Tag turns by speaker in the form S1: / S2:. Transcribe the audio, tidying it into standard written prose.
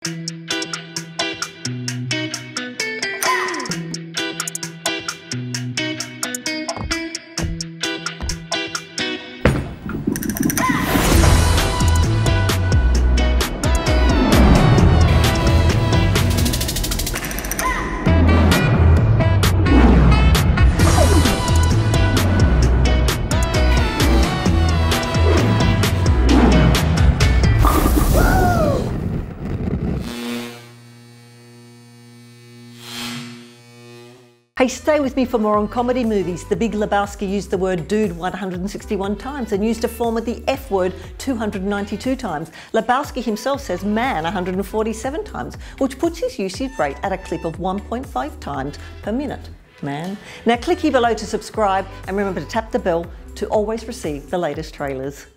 S1: Hey, stay with me for more on comedy movies. The Big Lebowski used the word dude 161 times and used a form of the F word 292 times. Lebowski himself says man 147 times, which puts his usage rate at a clip of 1.5 times per minute. Man. Now click here below to subscribe and remember to tap the bell to always receive the latest trailers.